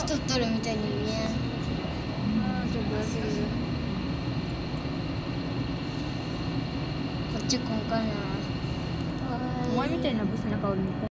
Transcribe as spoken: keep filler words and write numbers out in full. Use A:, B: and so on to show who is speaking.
A: 年取っとるみたいに見えん。
B: ああ、ちょっと痩せる。
A: こっちこんかな。
B: お前みたいなブスな顔に